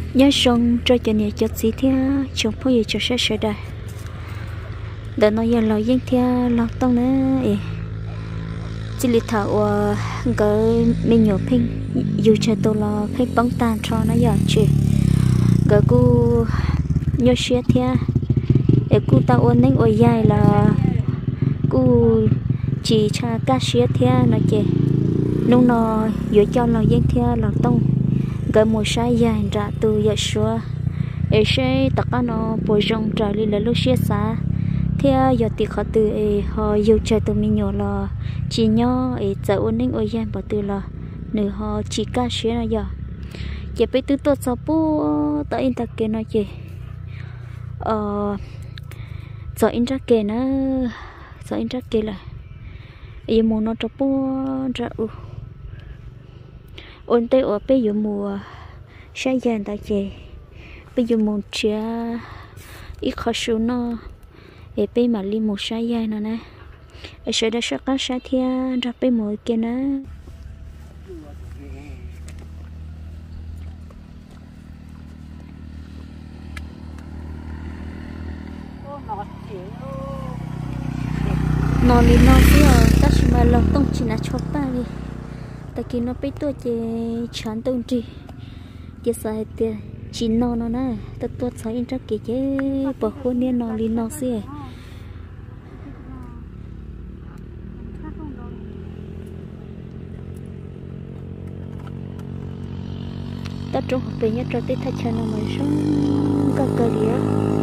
nhớ xong cho cho nhà cho gì thế chồng phải gì cho sẽ đây để nó giờ lo dân thế lo tông nữa chỉ lịch thảo cái mình nhiều pin dù cho tôi lo pin bóng tan cho nó giờ chị cái cô nhớ xe thế để cô tao ôn đến ôi dài là cô chỉ cha cá xe thế nó chị nung nó giữa cho lo dân thế lo tông cái mùa sai dài ra từ giờ xưa để xe tất cả nó bồi rong trở đi là lúc xe xa thế giờ thì họ từ họ yêu chơi từ mình nhỏ là chỉ nhỏ giờ ôn ninh ôi gian bảo từ là nửa họ chỉ cá xe là giờ giờ bây từ tôi sao bố tại in tắc kia nói chị giờ in tắc kia nó giờ in tắc kia là giờ mùa nó cho bố ra ôn tây ở bây giờ mùa sai dần tại chị bây giờ mùa chia ít khó số nó để bây mà li một sai dần nữa nè để sẽ đã sắc cá sai thiên ra bây mùa kia nữa nó đi nó bây giờ ta chỉ mà lòng tông chỉ là chốt ba đi tại khi nó bị tôi chỉ chán tông chỉ sai tiền chỉ nó nè ta tôi sai in chắc cái chứ bỏ hôn nên nó đi nó xí ta trong học về nhất cho tới thay chân nó mới sống cả cơ địa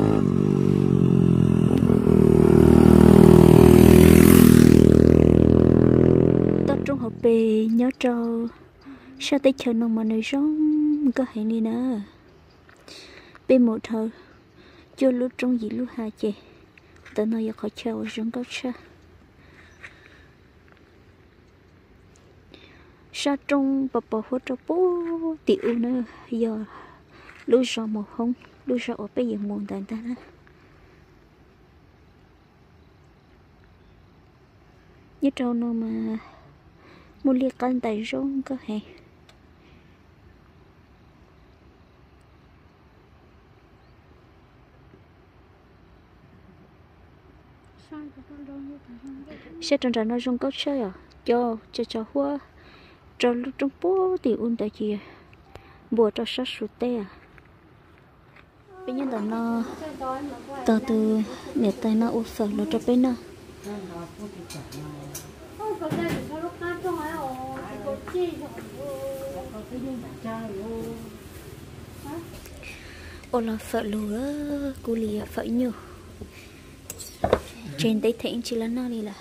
học về nhớ trâu sao tới chờ nó mà nơi sống có hệ đi nữa bên một thờ chưa lúc trong gì lúc hai chị tao nói khỏi chờ ở trong có cha sao trong bà hỗ trợ bố tiểu nữa giờ lúc sau một không lúc sau ở bây giờ muộn tàn ta đó nhớ trâu nó mà một liệt cân tay rong có hè sẽ trong trận nó rong có chơi à cho hoa cho lúc trong bố thì un tại gì bùa cho sát sụt tê à bây giờ nó từ nè tay nó úp sợ nó cho bên nó ô là sợ lúa cô lì sợ nhiều trên tay thấy chỉ là nó đi là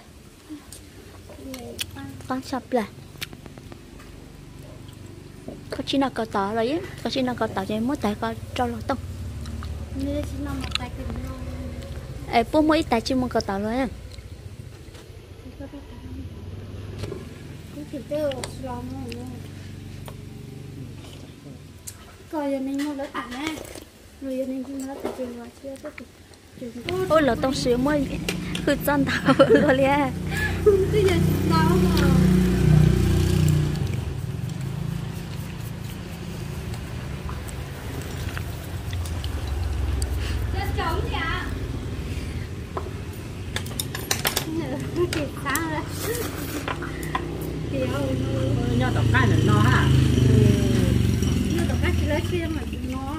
con sập là có chỉ nào có tỏ rồi á có chỉ nào có tỏ cho mỗi tay có cho lọ tông bố mỗi tay chỉ muốn có tỏ rồi á ôi lỡ tông sữa mới cứ chân tao rồi liền nhớ tập cái này nó ha nhớ tập cái lấy kia mà nó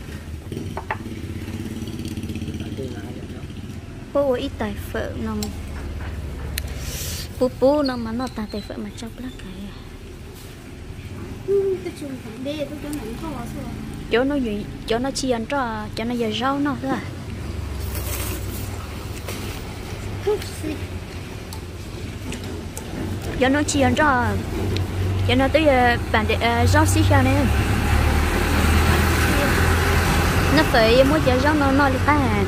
bố ít tài phở nằm bố nó mà nó tài phở mà trong lá cái chỗ nó gì chỗ nó chi ăn cho nó giờ rau nó thôi cho nó chi ăn cho nó tới bản để rau xí sao nè nó phải mua chả rau nó đi phải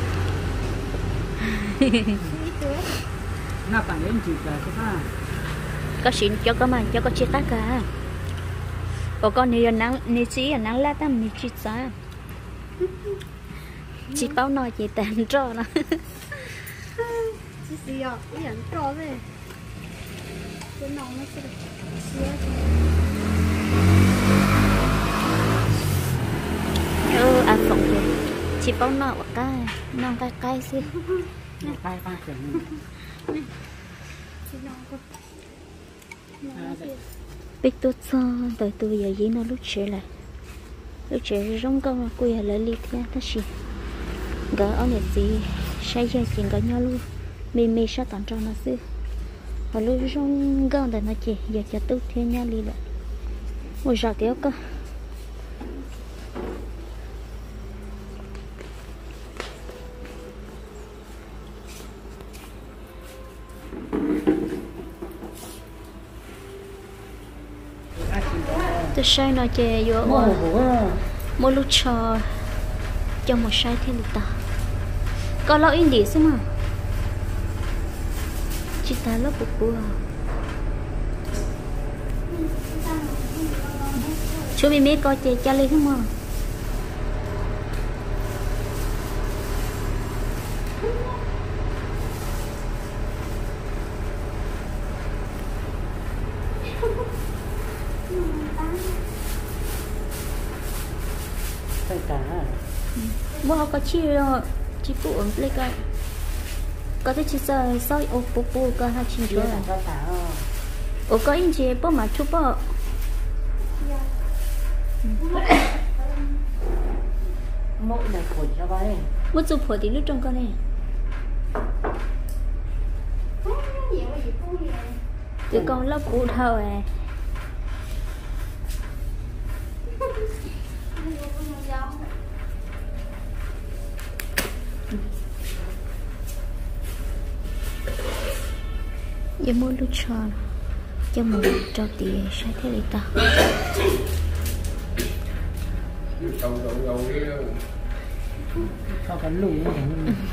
nó bản đến chỉ là cái có xin cho có mà cho có chia tách cả con này nắng chỉ nắng lá tăm này chỉ sao chỉ bao nói chỉ tàn trò nó chỉ xíu cái ảnh trò đấy cái nòng nó sẽ xíu chỉ bao nọ cái non cái xí Cay kiểu Chị nó có biết tốt sao tới tôi giờ gì nó lúc trẻ rong con quỳ lại liệt nha nó xí gỡ ông này gì sai giờ chuyện gỡ nhau luôn mì sao tận trong nó xí và lúc rong con để nó chỉ giờ cho tôi thêm nhau đi lại một giờ kéo cơ tôi sai nó chè vô mua lúc cho một sai thêm được ta có lo in đi xem mà chỉ ta lớp bùa chú bị mấy coi chè cha lên không mà mua họ có chi rồi chi phụ ổn lấy cái có thể chỉ sợ soi ô bố có hai chi rồi ô có in gì bố mà chụp bố mỗi này khổ cho vậy muốn chụp phổi thì lúc trong con này từ con lớp phụ thâu à giờ mua lúc cho mình cho tiền sai thế này ta cho cái lùi này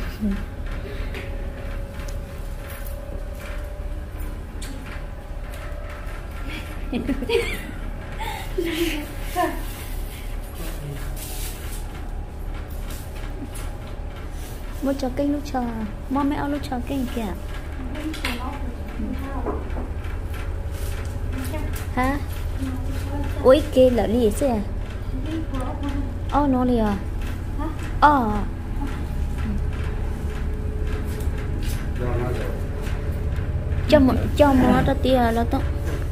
mua cho kênh lúc chờ mua mấy ao lúc chờ kênh kìa hả ui kia là gì chứ nó liền cho một nó ra tiền là tốt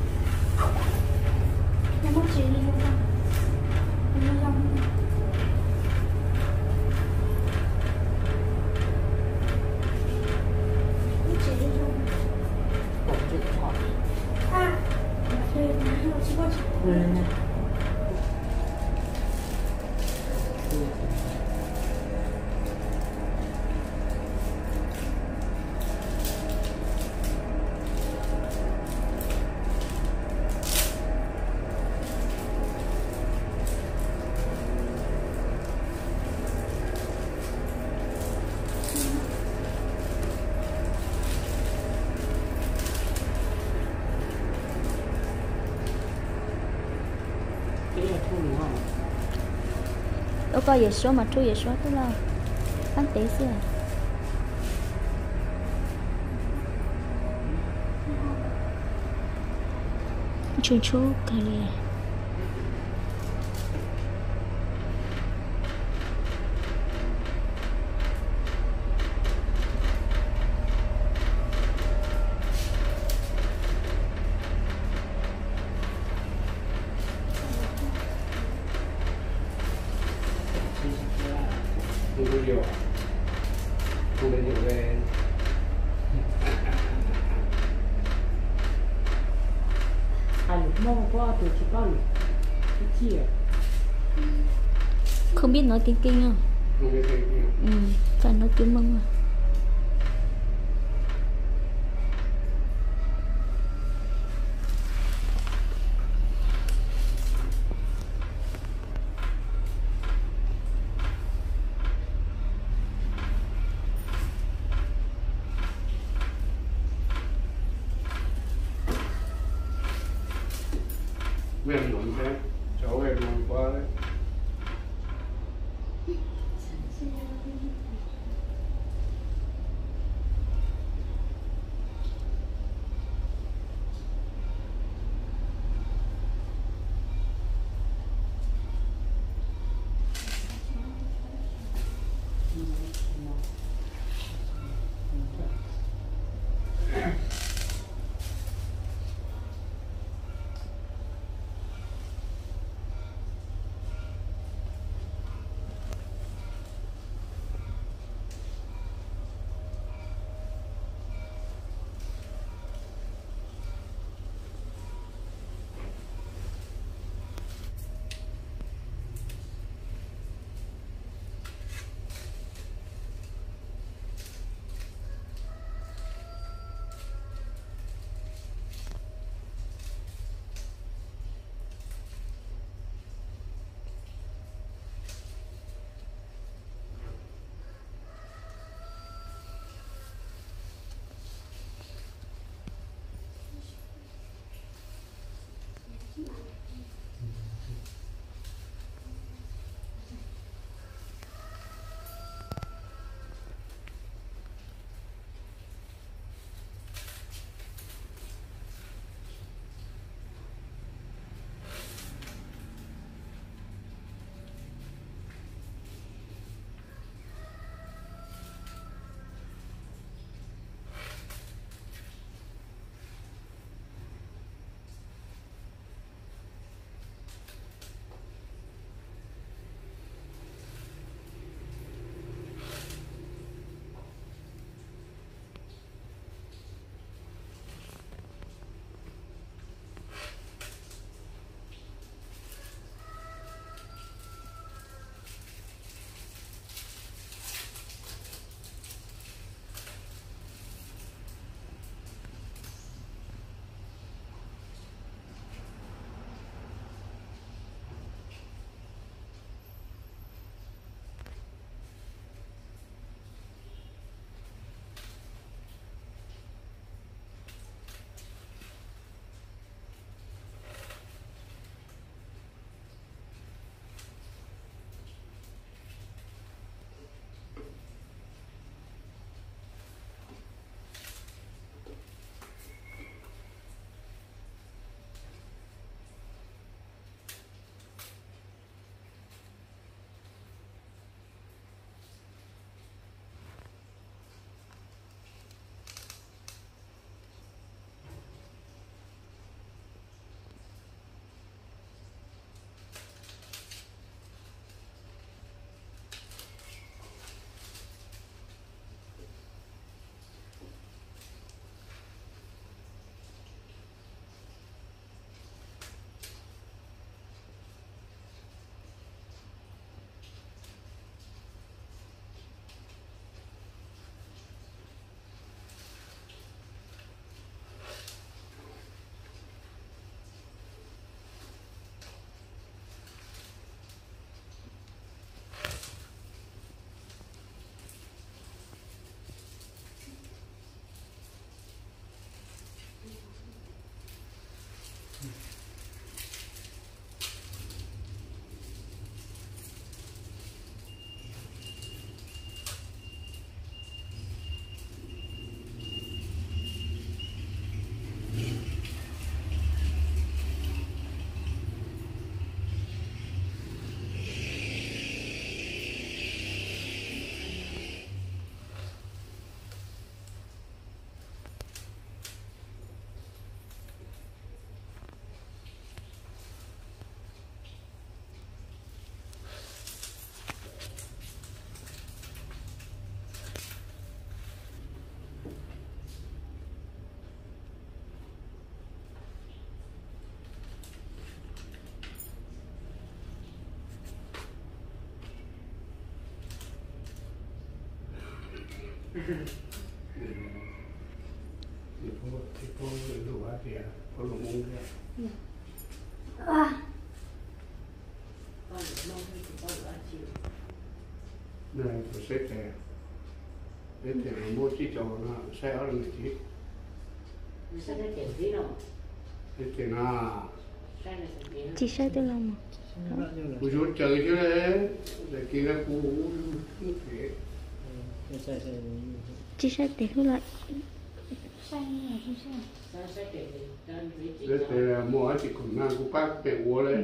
đâu có giờ số mà thu giờ số thế nào bán tỷ xí à chuyên chú cái này không biết nói tiếng Kinh không? Phải nói tiếng Mông à? Quyền muốn thế, cháu về muốn qua đấy. thì có đủ á thì có đủ mông kia À, con để mong thì con đã chịu này của xếp thẻ mua chi cho nó sẽ ở được chi sao nó tiền gì đâu xếp thẻ na sao nó tiền chỉ sai tôi lòng mà cô chú chơi chứ đấy để kia là cô thế chỉ sai để hút lại xanh là không xanh. sao sẽ tiền gì đơn vị chỉ xếp thẻ mua chỉ còn ngang cô bác mẹ uống đấy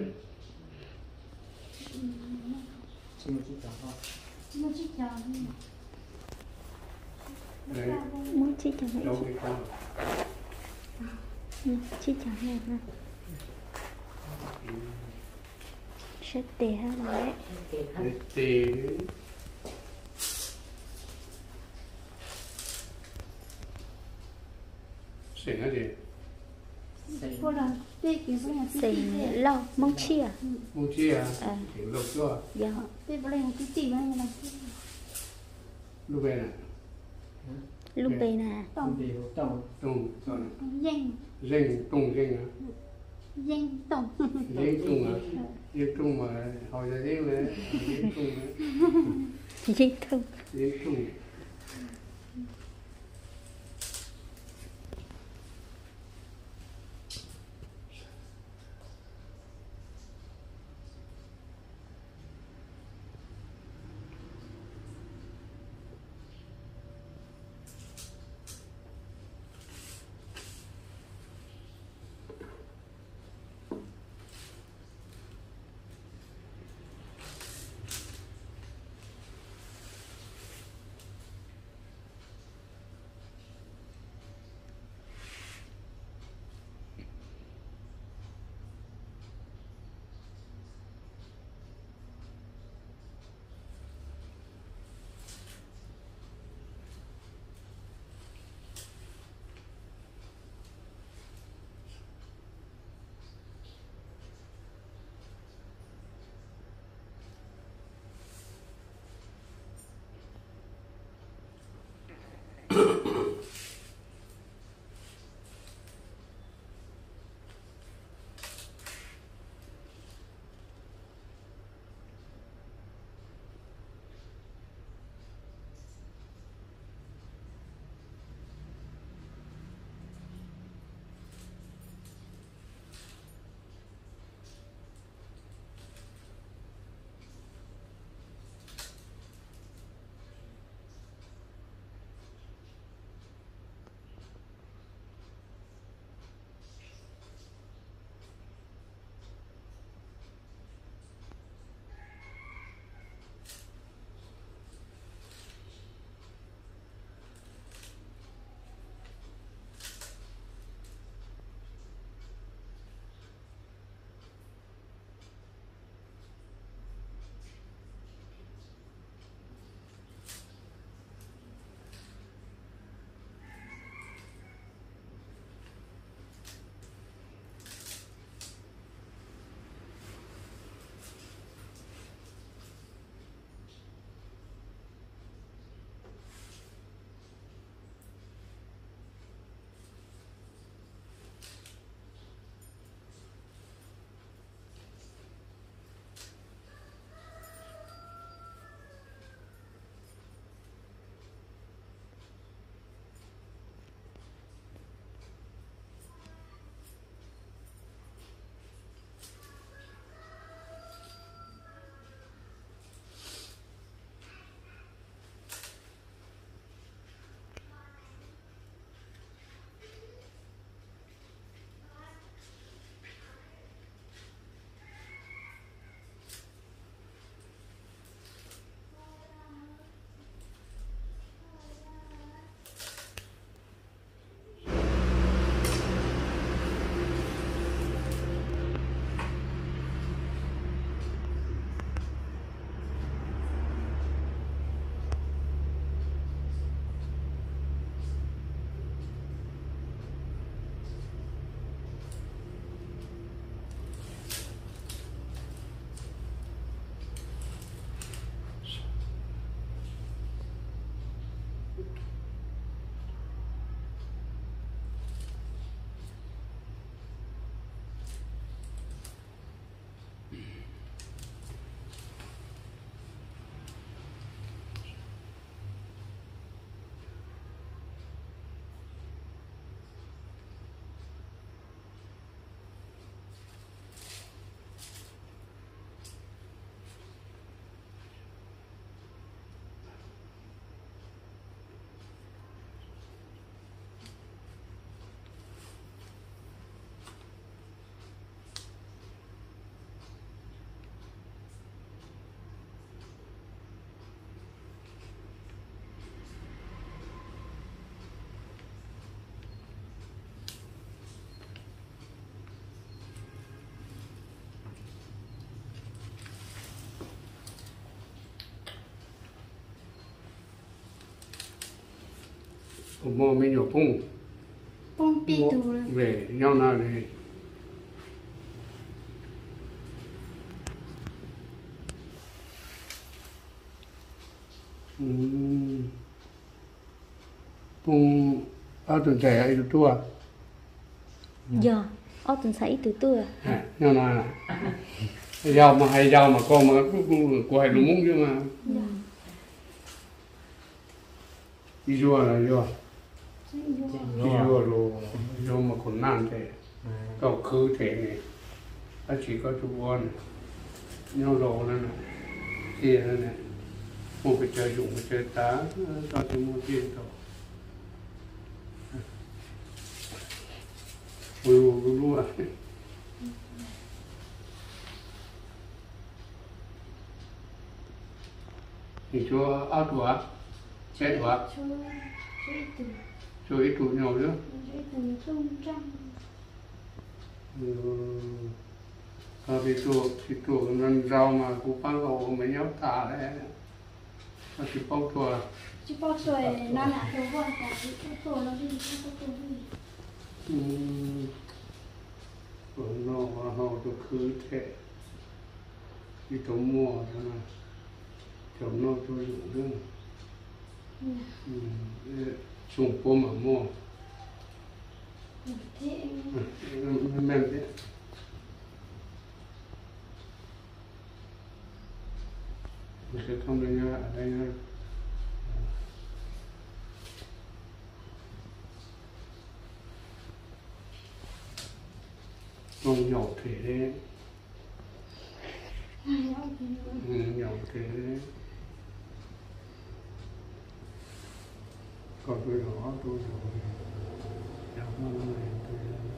Mua chiếc giò đi. đấy muốn chỉ chẳng lại đâu cái con chỉ chẳng này ha sẽ để ha lại tiền để hết tiền xỉn cái gì Cô là tê kia bữa nay xì lo mong chi à mua chi à thì lột chưa dạ tê bữa nay tí tí bữa nay là lúc về này lúc đây nè tổng tung rồi danh danh tung danh à danh tổng. danh tung à danh tung mà hỏi ra tiếng đấy danh tung đấy dinh thông danh tung mua mấy nhiều phun bông pi tù rồi về nhau nào này phun ở tuần trẻ ấy được tua giờ ở tuần sấy từ tua nhau nào giàu mà hay giàu mà con mà quay lúng múng chứ mà đi rùa là rùa đi rùa rồi rùa mà còn nan thế cậu khứ thế này ta chỉ có chú con nhau đồ này này kia này này một cái chơi dụng cái chơi tá cho tôi mua tiền thôi vui vui thì cho áo đùa xe đùa cho ít tụ nhau nữa thì tụ nó rau mà cũng bao gồm mấy nhóc tả đấy nó chỉ bao thua chứ bao tuổi nó là thiếu vợ cả cái tuổi nó đi không có tuổi gì nó họ được khứ thế thì tôi mua cho nó chồng nó tôi dùng nữa dùng phố mà mua thế men thế mình sẽ không được nhớ ở đây nữa con nhỏ thế đấy nhỏ thế đấy còn tôi nhỏ tôi rồi nhỏ hơn này tôi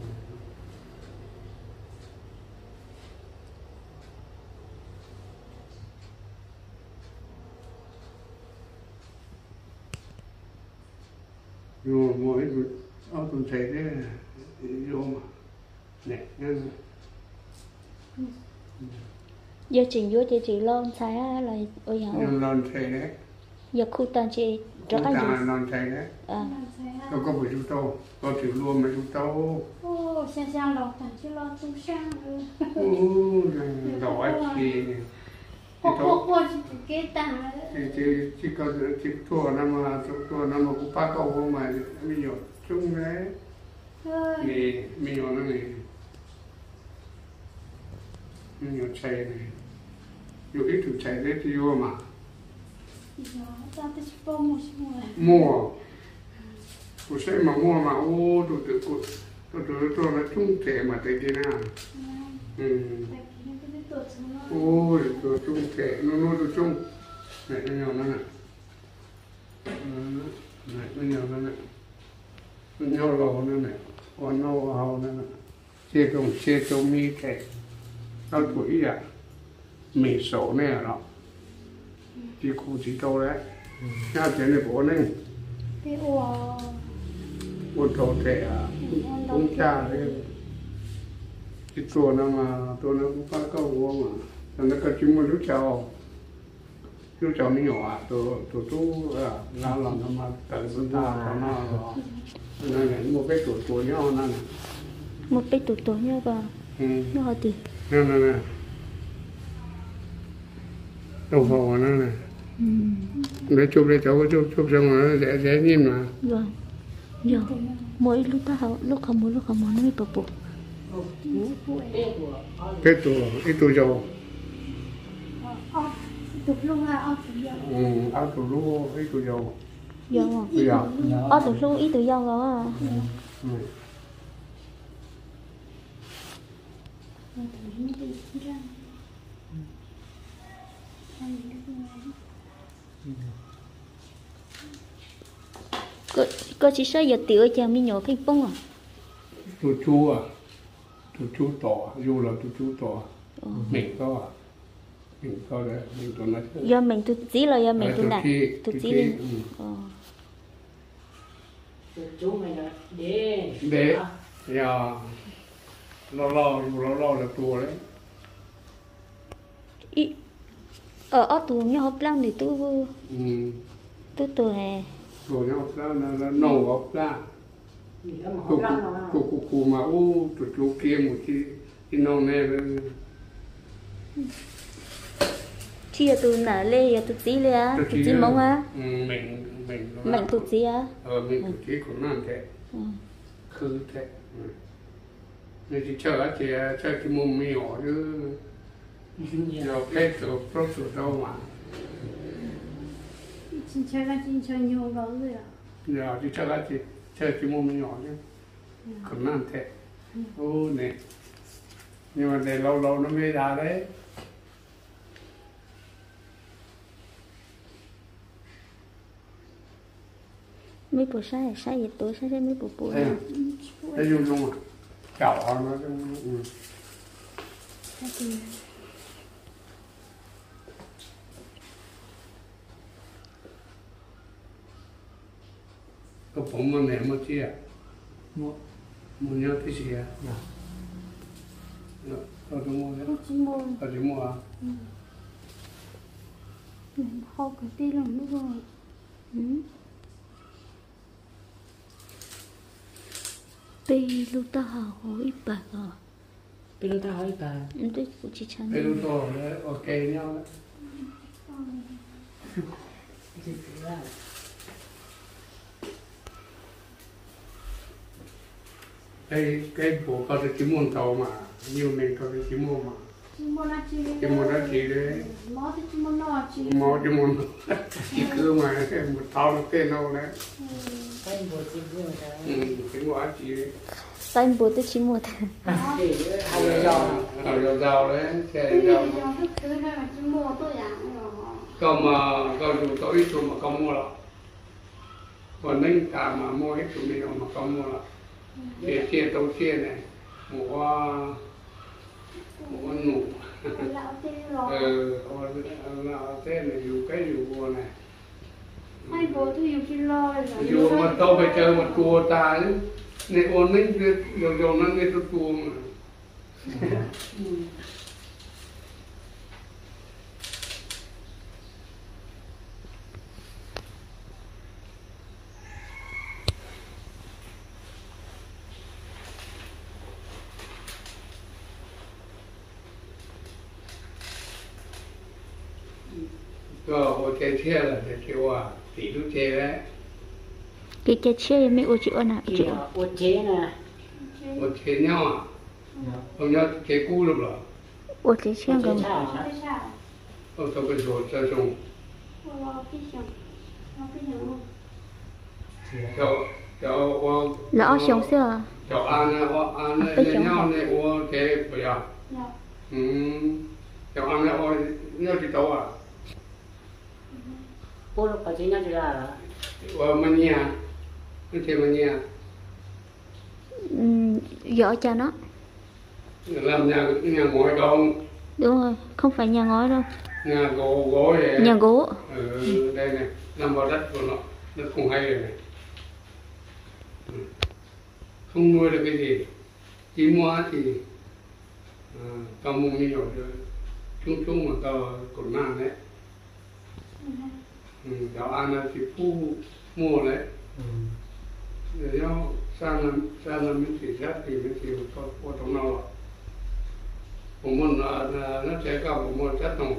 vô mỗi áo tôi thấy đấy vô mà nè nhân giờ trình vô chị lon xài là ôi hả nhân lon thấy đấy giờ khu tàn chị cho cái gì lon thấy đấy đâu có phải chú tàu có chịu luôn mà chú tàu ô sang lọc tàn chứ lo tu sang đỏ thì cô chỉ cái tàn chỉ có chỉ thua năm mà cũng ba câu không mà bây giờ chung đấy thì bây giờ nó này bây giờ chạy này dù ít tụi chạy đấy thì vô mà mua tôi sẽ mà mua mà ô tôi là chung thể mà tới kia nào ôi tôi chung thể nó tôi chung này nó nhỏ nó này nó nhỏ nó này nó nhỏ lầu nó này còn nó hào nó này chia trong mi thể nó tuổi à mì sổ này ở đó chỉ khu chỉ đâu đấy nhà tiền này bố này cái một đồ thể à cũng cha đấy cáiตัวnó màตัวnó cũng có câu vô mà nó có chúng một lúc cháu nó nhỏ à tôi à làm nó mà tận chúng ta nó này một cái tuổi nhau này một cái tuổi nhau vào nó thì nè đâu hồ nó này để chụp để cháu chụp xong rồi nó dễ nhìn mà vâng giờ mỗi lúc ta học lúc không nó mới bập bập cái tuổi giàu tục luôn à áo tủ luôn cái tuổi giàu giờ tụi luôn ý tụi dâu rồi cô chỉ sợ giờ tiểu cho mình nhỏ cái bông à tụi chú tỏ dù là tụi chú tỏ mình có đấy mình tụi nó giờ mình tụi chỉ là giờ mình tụi này tụi chỉ đi chú mày là để giờ lo là tua đấy ở tụi nhau hấp lắm thì tôi này rồi nhau ra là nổ ốc ra Thì nó mà không lăn nó cụ mà tụt lũ kia một cái nâu này chia từ nã lê từ tí lê á từ tí mông á mình từ tí á mình từ tí cũng làm thế khứ thế nên chỉ chờ cái mồm mì nhỏ chứ rồi cái từ đâu mà chính chơi là chính chơi nhiều gấu rồi à giờ chỉ chờ cái mồm nhỏ chứ cũng làm thế ô này nhưng mà để lâu lâu nó mới ra đấy mấy bộ sai gì tối sai mấy bộ thấy dung dung à cạo nó cái bông mà ném mà chia mua nhau cái gì à ở đâu mua đấy ở đâu mua à họ cái tí lòng nữa rồi bây lúc ta hỏi bà rồi Bây giờ ta hỏi bà tôi cũng chỉ chán cái lúc đó đấy ok nhau đấy Thì ra cái bộ có cái chim muôn tàu mà nhiều mình có cái chim muôn mà chim muôn đó chị đấy mó thì chim muôn nọ chị mò chim muôn chỉ cứ mà một tàu nó tên đâu đấy Cái bộ chim dương ta cái quả chị đấy tay bố tôi chỉ một Để hai giờ giàu đấy xe cái gì giàu cho thức thứ này mà chim muôn tôi à còn dù tôi ít mà không mua rồi còn nên cả mà mua hết tụi mình mà không mua rồi chia tàu chia này mua nụ lão tên rồi lão tên này dù cái dù mua này hai bố tôi yêu khi lo rồi dù mà tao phải chờ một chùa ta chứ này ôn mình dù nó nghe tôi chùa mà có cái chia là cái kêu à tỷ đứa chia đấy cái chia mấy ô chịu nào Thì ô chế nè một chia nhau à không nhau cái cũ được rồi ô chia chia gần cái sao không sao cái rồi sao xong cái sao cái sao cho lỡ sống xưa cho ăn lên nhau này ô cái bây giờ cho ăn này ô nhau chỉ tàu à Bố nó có chế nhau thì là mania nó chơi mania giỏ cho nó làm nhà ngói không đúng rồi không phải nhà ngói đâu nhà gỗ vậy nhà gỗ đây này nằm vào đất của nó đất không hay rồi này không nuôi được cái gì chỉ mua thì cao mông như rồi chung mà cao cột nang đấy cháu ăn là chỉ phu mua đấy để nhau sang làm mình chỉ rất thì mình chỉ có trong nào cũng muốn nó sẽ cao cũng muốn rất nồng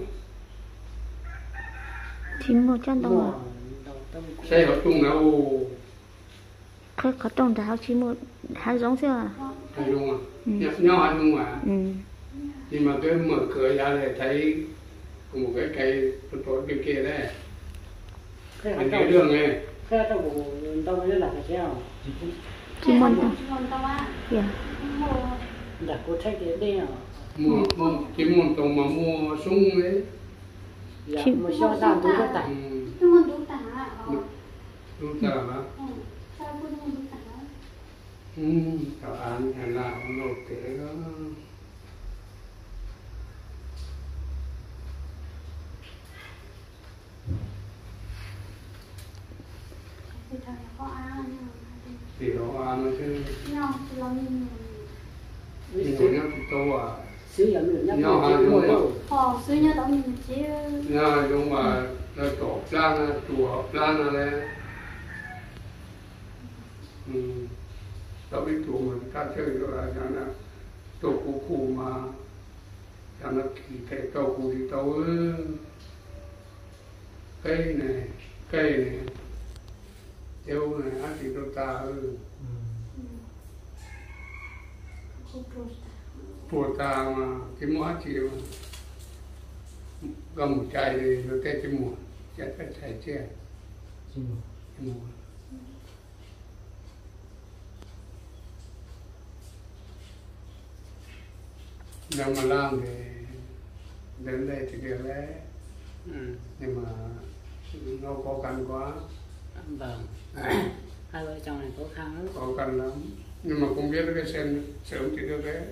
chỉ một trăm đồng xe ở chung nào cái có trong đảo chỉ một hai giống xưa à hay đúng à nhau hay đúng à nhưng mà cái mở cửa ra để thấy một cái cây tối bên kia đấy anh cái đường này Cái trong bộ tao mới là cái sao chỉ một dạ Đặt cô trách đến đây à mua chỉ muốn tông mà mua súng đấy Dạ, mà sao tao tôi có tặng tôi muốn đúng tả đúng tờ hả sao tôi muốn đúng tả cháu ăn nhà nào cũng nộp thế đó thì thời có ăn thì nó ăn chứ nhau thì lo mình nhưng mà thì to à Sử dụng được nhau ăn đúng không họ xưa nhớ đó mình chứ nhau đúng mà nó tổ plan chùa plan này tao biết tụ mà ta chơi rồi là nó tụ cụ mà cho nó kỳ thể tàu cụ thì tàu cây này yêu này ăn thì tao ta bùa ta mà cái mỏ chỉ mà gầm chạy thì nó cái mỏ chạy cái chạy che cái mỏ nhưng mà làm thì đến đây thì điều đấy nhưng mà nó khó khăn quá. Vâng. Hai vợ chồng này khó khăn lắm. Khó khăn lắm nhưng mà không biết cái xem sớm thì được đấy.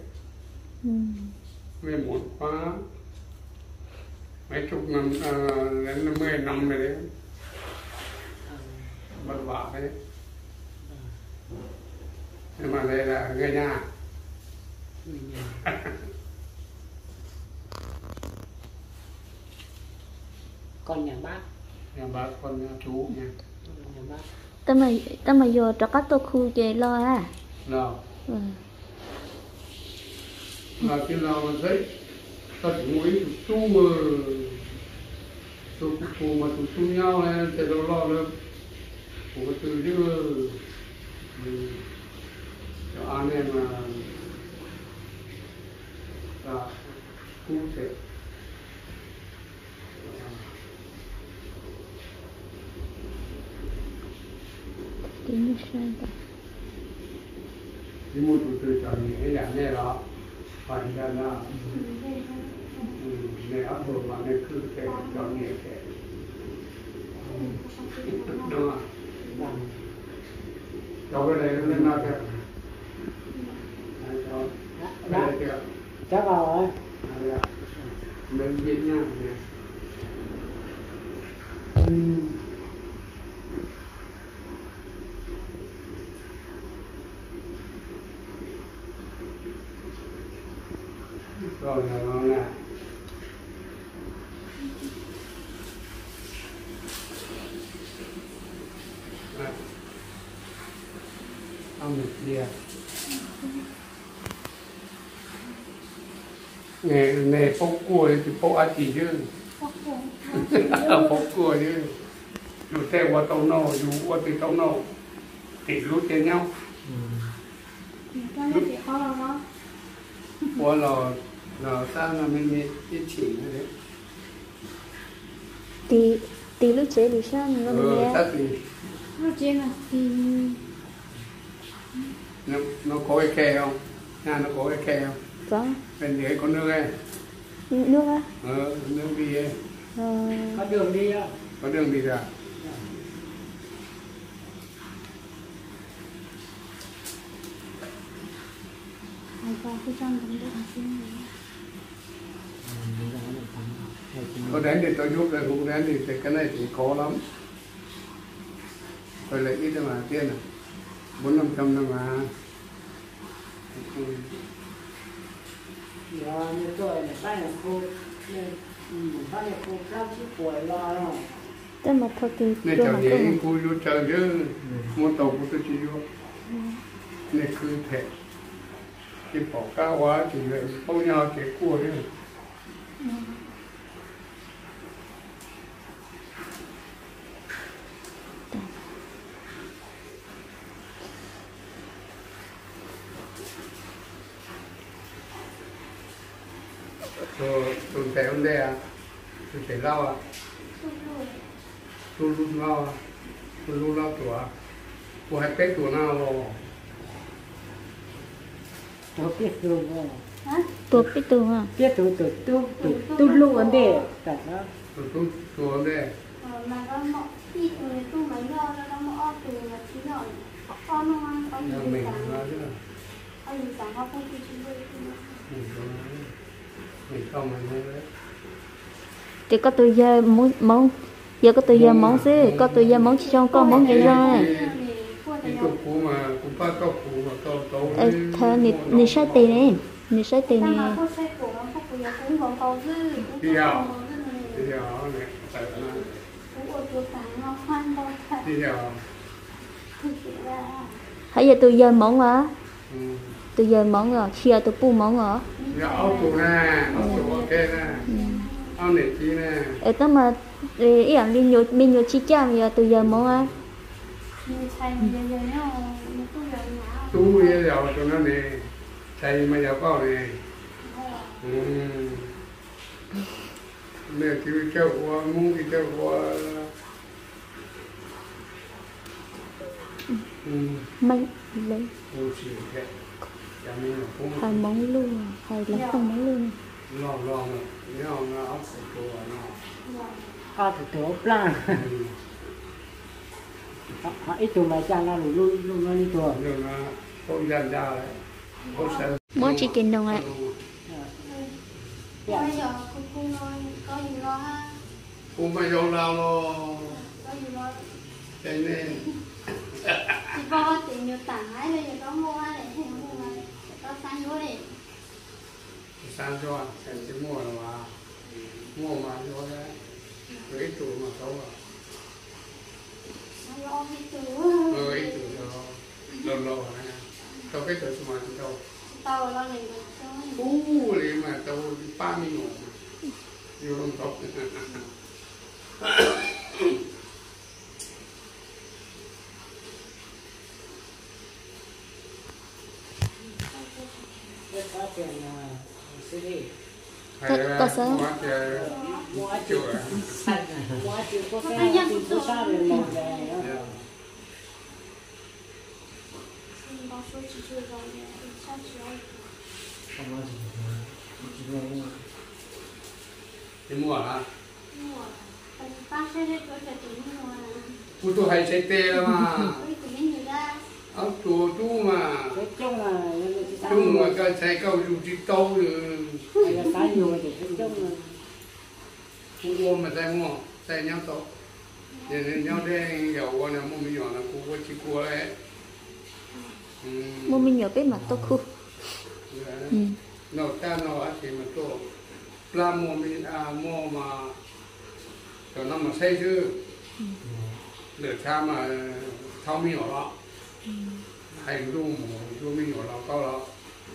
Vì muốn quá mấy chục năm đến 10 năm rồi đấy, vất vả đấy. Nhưng mà đây là người nhà. Con nhà bác. Nhà bác, con nhà chú nha. Nhà bác. ta mà giờ cho các tôi khu về lo à. Nào. Mà khi nào mà thấy ta chỉ muốn chú mà chú mà chú nhau này thì đâu lo được. Của từ chứ cho anh em mà là cụ thể. Tiếng như sao ta? Đi mua từ cho những cái dạng này đó phải ra là này áp dụng mà này cứ thể cho nhiều thể đúng không? Cho cái này lên nào kìa. Cái này kìa. Chắc rồi. Mình biết nha. Rồi nó là ông được kia nghề phốc cua thì phốc ăn chỉ chứ phốc cua chứ dù theo qua tàu nâu dù qua từ tàu nâu thì lút trên nhau qua là sao là mình chỉ đấy tí lúc chế thì sao nó nghe chắc thì lúc chế là thì nó có cái khe không? Nhà nó có cái khe không? có Bên dưới có nước ấy. nước á? Nước đi ấy. Có đường đi không? Có đường đi ra. Có đến thì tôi giúp rồi, không đến thì cái này thì khó lắm. Tôi lấy ít mà tiền à 400-500 đâu mà. Giờ như tôi này bác nhà cô cao chứ tuổi lo rồi. Tức mà thôi thì Nên chẳng nhé cô vô chờ chứ mua tàu của tôi chỉ vô. Nên cứ thể chỉ bỏ cao quá thì lại không nhau cái cua đấy. Tôi thấy vấn đề à? Tôi thấy lau à? Tôi lúc lau à? Tôi lúc lau tủa à? Cô hãy tết tủa nào rồi? Tôi biết luôn rồi. tôi biết tôi hả? Biết tôi luôn vấn đề cả đó. Tôi vấn đề. Mà nó mọ khi tôi mấy giờ nó mọ từ là 9 giờ con không ăn có gì Mình sáng nói chứ là có gì sáng không thì chúng tôi mình không mà nói đấy. Thì có tôi giờ món giờ có tôi giờ món gì có tôi giờ món trong có món gì rồi Cái củ mà cũng có củ mà câu thơ nị sai tiền này nị sai tiền mà này có xe của nó không có giờ cũng còn cầu dư bây giờ này tại là cũng ở chỗ sáng nó khoan đâu thật bây giờ thực sự là hãy giờ tôi giờ món á Ừ. tôi giờ món rồi chia tôi pu món rồi Dạ áo tù nè, áo tù ok nè, áo nỉ chi nè. ở đó mà ý là mình nhiều chi cha bây giờ tôi giờ món á mình xài mình giờ nó tu giờ nhá Tú bây giờ cho nó nè, thầy mà giờ có nè. Nè kêu cho qua, muốn kêu cho qua. mấy lấy Ô xì kẹ, chả mình là cũng hai món luôn hai lấy không món luôn lo lo nó ốc phải chua nó. có thể tổ plan họ ít tuổi mà cha nó luôn luôn nó đi tuổi Nhưng mà không dần ra đấy, không sợ. món chỉ cần đồng ạ bây giờ cũng có gì lo ha Cũng phải dùng lao lo, có gì lo thế nên. thì có tiền nhiều tảng ấy bây giờ có mua để hay mua mà có sang vô để Sang cho anh, sẽ chỉ mua là mua mà cho đấy. Rồi ít tuổi mà xấu à. nó lo hết từ Ít tuổi rồi, lâu này. Tao cái tuổi mà tao. tao lo này được cho Lì mà tao đi 30 ngủ. Vô trong tóc. có tiền CD có sao Mua chữa. mua chịu có cái tiền số sao để làm về có số chỉ chơi rồi sao chỉ Đi mua hả? mua ta sẽ để cho tiền mua Cô tôi hay chạy tê là mà. cái của mình người ta Áo chùa chú mà. cái chung là Chú mà cái chạy câu dù chỉ tâu rồi. cái nhiều thì cái chung là Cô mua mà chạy mua, chạy nhau tâu. Vậy nên nhau đây dầu qua là mua mình nhỏ là cô có chỉ cua đấy. mua mình nhỏ biết mà tôi khu Nó ta nó á thì mà tôi la mua mình mua mà cho nó mà xây chứ. Để cha mà thao mình nhỏ đó. Hành luôn mà mình nhỏ đó cao đó.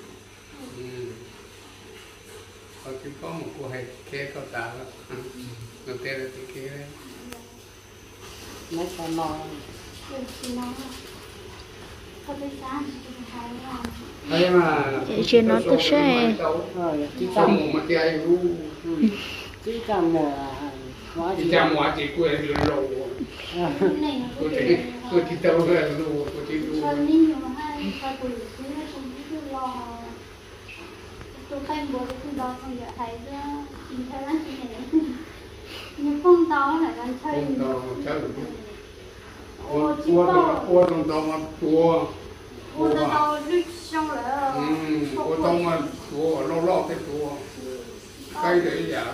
Có chỉ có một cô hay kế cao tà đó. Nó tên là cái kế đấy. mấy con nó thì nó có cái sáng thì phải làm Thế mà chưa nói tôi sẽ rồi chỉ xong tầm mà cái ai ru chỉ tầm hóa chỉ chỉ chăm hóa chỉ quên được lâu. cái này nó Cô chỉ tao là ru, cô chỉ ru. cho nên nhiều hay phải tuổi cứ nó không biết lo tôi phải bố tôi đó không giờ thấy ra in theo lắm cái này nhưng không đó là đang chơi Không tao chơi được. Ô tao mà chùa. ô tao rít xong rồi Ô tao mà chùa lo cái chùa. Cái để giả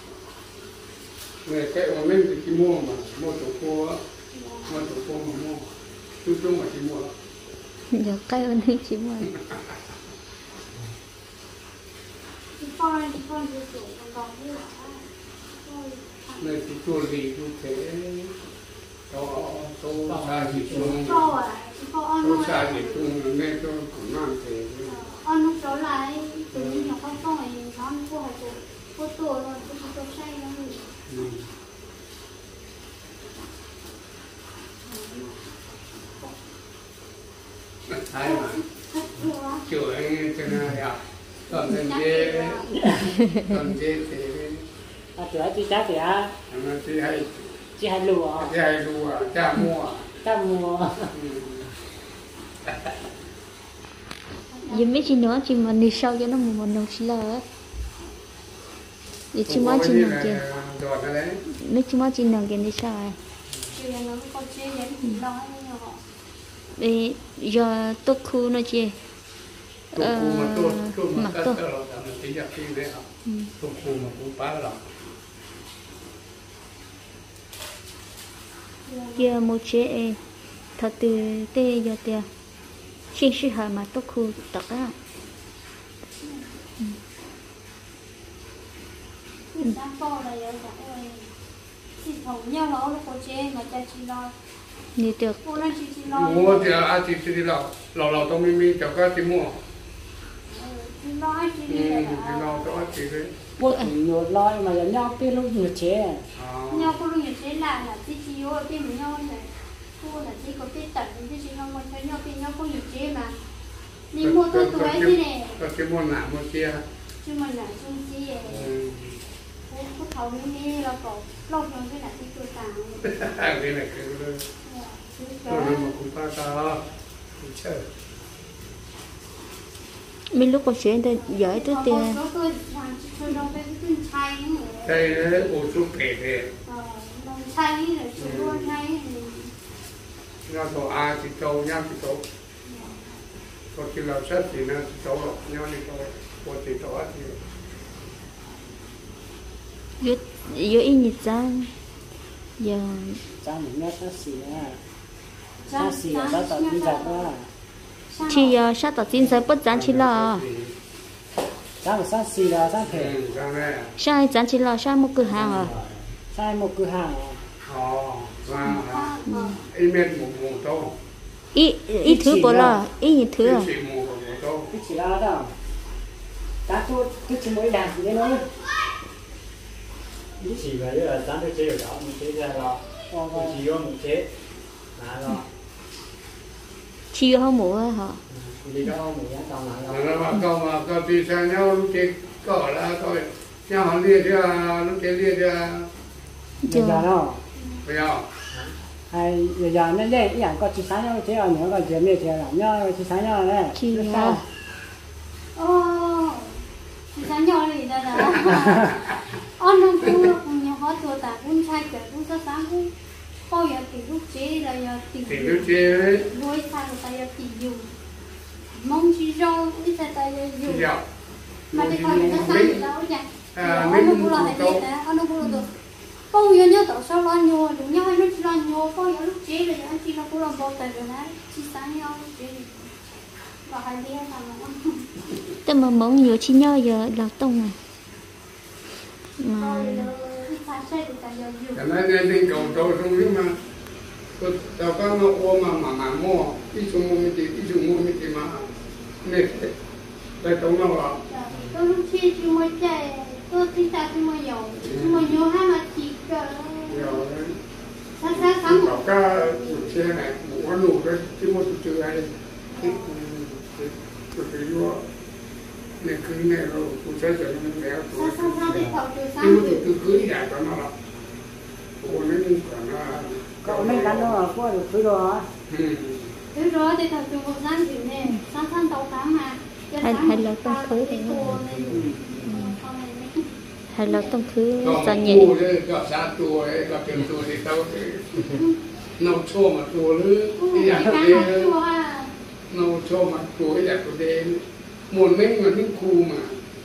này cái ở bên thì chỉ mua mà mua chỗ cô á, mua chỗ cô mà mua, chung mà chỉ mua. giờ cái ơn hết chỉ mua con đi chỗ còn như là Này thì chùa gì cũng thế, tô xa gì chung, cho à cho ăn tô xa gì chung nên tôi cũng làm thế. ăn chỗ lại tự nhiên nhỏ con rồi nó ăn của họ cô tuổi rồi tôi say nó Thái mà chửi cho nên là còn dê thì tuổi chỉ giá thì nó chỉ hay lùa cha mua. ta mua giờ mấy chị nữa chị mà đi sau cho nó một nồi xí lờ á giờ chị má chị nào kìa mấy chị má chị nào kìa đi sau à chuyện nó có chơi đến đó nhiều họ vì giờ tôi khu nó chị Tôi mà tôi là cái gì đấy à? Tôi mà cũng phá rồi. kia một chế thật từ tê giờ tê xin sư hà mà tôi khu tật á sáng to là giờ chẳng ơi chỉ thầu nhau nó có chơi mà cha chỉ lo như được cô nó chỉ lo mua thì chỉ đi lò tao mi cho cái chỉ mua chỉ lo chỉ chỉ đi lò tao chỉ đấy bố thì nhiều lo mà giờ nhau cái lúc nhiều chế nhau cô luôn sẽ là chỉ vô cái mình nhau này cô là chỉ có cái tận chỉ nó muốn cho nhau cái nhau có nhiều chế mà đi mua tôi tuổi thế này có chỉ mua nạm mua chia chứ mà là chung chi cô thầu như là có lâu rồi cái là cái tôi tàng cái này cái tôi nói mà cũng phải ta cũng chơi mình lúc có chuyện thì giỏi tới tiền đây đấy bộ chút kể thế nó tổ ai thì trâu nhau thì trâu có khi làm xét thì nó trâu nhau thì trâu có thì trâu thì dưới ít nhịp trang giờ cha mình nghe sát xì là tao đi giặt đó thì sát tao tin sẽ bất gián chỉ là cha mình sát xì là sát thể sai gián chỉ là sai một cửa hàng à sai một cửa hàng và email một tô ít thứ bỏ là ít những thứ à cái chỉ là đó ta tôi cái chỉ mới làm gì đấy nói 以前咪因為等佢這條狗唔死隻咯，住咗唔死，嗱咯， chỉ có một hả 而家我唔一當嗱咯。 là mà câu thì sao nhau lúc chế cỏ là thôi nhau họ lia chưa lúc chế lia chưa giờ đó bây giờ hay giờ nó đây cái dạng có chỉ sáng nhau chế ở nữa còn chế miệt chế là nhau chỉ sáng nhau này chỉ là chỉ sáng nhau thì đó là ông nó cũng nhà họ tuổi ta cũng sai cái cũng rất sáng cũng bao giờ thì lúc chế là giờ thì lúc chế đấy đôi sai của ta giờ thì dùng mong chỉ rau ít ta giờ dùng mà thì còn nó sáng thì đâu vậy ông nó cũng là hay vậy đó ông nó cũng là được bao giờ nhớ tổ sau lo nhô đúng nhau hay nó chỉ lo nhô bao giờ lúc chế là anh chị nó cũng là bao tay rồi đấy chỉ sáng nhau lúc chế và hai đứa thằng แต่mà món nhiều chi nhau giờ là tông này mà cái này nên cầu trâu xong nhưng mà tao có nó ôm mà mua ít chung mua cái mà này đây tao nó là tôi lúc chi chúng mới chạy tôi thích ta chúng mới nhiều hai mà chỉ cỡ sáng bảo ca xe này một con nụ đấy chứ một chữ ai cái vô này cứ này rồi cũng sẽ trở nên béo tuổi chứ một từ cưới nhà cho nó là cô nên còn cậu mấy cái đó có được thứ đó thứ rồi thì thật sự một gian gì nè sáng tàu tám mà hay là tông khứ thì hay là tông khứ ra nhẹ gặp sát chùa ấy gặp tiền chùa thì tao nấu chua mà chùa lư cái dạng đấy nấu chua mà chùa cái dạng đấy một mình mà những khu mà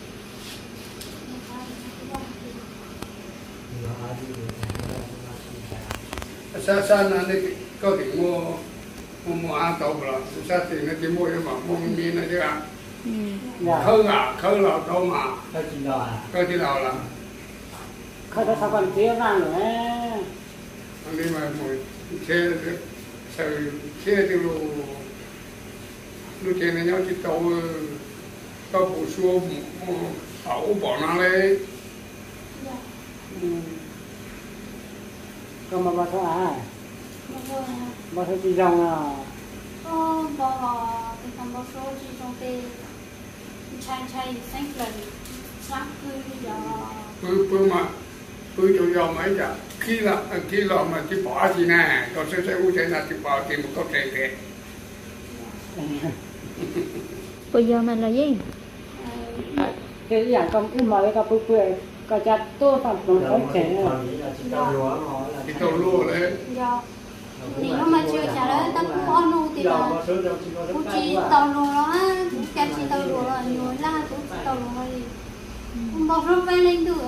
xa là này có thể mua ăn tàu rồi xa thì nó chỉ mua cái mà mua miếng này chứ à khơi là tàu mà khơi chỉ nào là khơi đó sao còn tiếng vang nữa anh đi mà ngồi xe thì lúc trên này nhau chỉ tàu có bộ số ẩu bỏ nó lên còn mà sao bao số chỉ dòng à bỏ thì còn bao số chỉ trong tê chai xanh lần sáng cứ mà cứ cho dòng mấy giờ khi là mà chỉ bỏ gì nè còn sẽ u chạy là chỉ bỏ thì một câu chuyện thế bây giờ mà là gì cái dạng con cứ mở cái bự bự cái chặt tôi làm bằng ống trẻ thì tàu lúa đấy thì nó mà chưa trả lời ta cũng ăn luôn thì là cũng chỉ tàu lúa đó cái chỉ tàu lúa là nhiều là cũng tàu lúa thì cũng bọc rơm vay lên được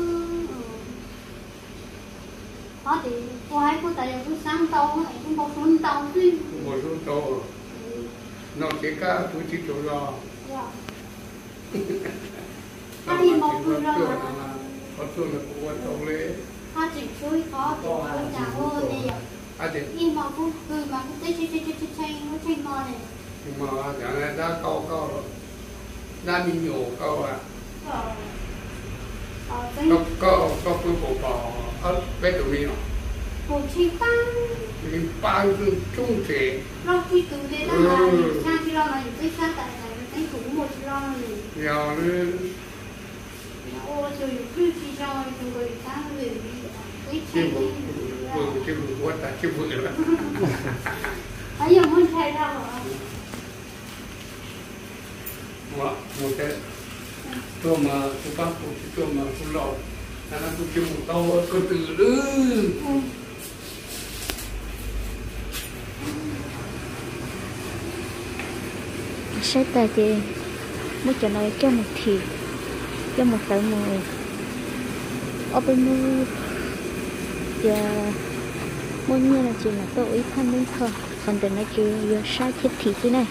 đó thì cô hai cô tại giờ cũng sáng tàu này cũng bọc rơm tàu chứ một số tàu nó chỉ cả tôi chỉ chỗ lo anh thì bọc rơm rồi có tôi là của tàu lễ hai chỉ chui khó thì nhà vô đi à thì nhưng mà cũng mà cũng thấy chơi mò này nhưng mà chẳng lẽ đã câu đã mình nhổ câu à câu cái bộ bò ở bên tụi mình bộ chi tăng mình bao trung thể lo chi từ đây đó mà sang chi lo mà những cái tại cái cũng một chi lo này giờ nó ô trời cứ chi lo từ người ta người cái chơi chứ vừa ta chứ vừa là ấy giờ muốn chơi đâu hả một cái tôi mà tôi bắt buộc tôi mà tôi lọ là nó tôi một tàu tôi từ lư sẽ ta chị mới cho nó cho một thịt cho một tờ mùi ở bên mua giờ mỗi như là chỉ là tôi ý thân đến thôi còn từ nó chỉ giờ sai thịt thế này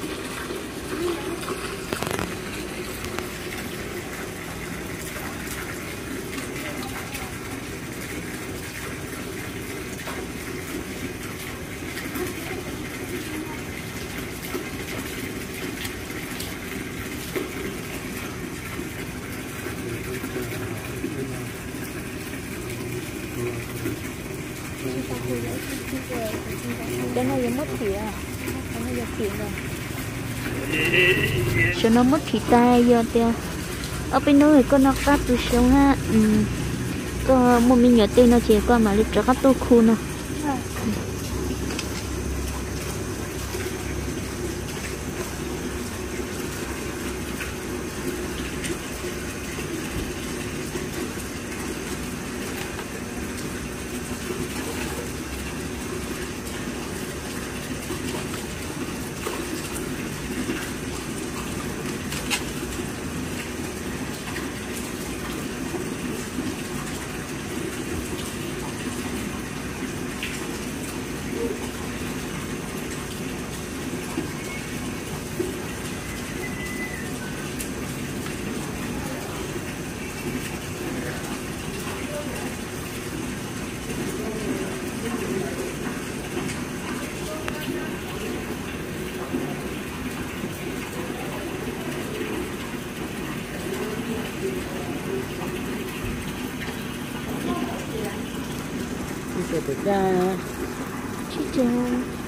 cái này giờ mất thịt à cái này giờ thịt rồi cho nó mất thịt tay giờ tiêu ở bên đó có nó cắt từ sâu ha có một mình nhỏ tên nó chỉ qua mà lúc trước cắt tôi khu nó được ra chứ chưa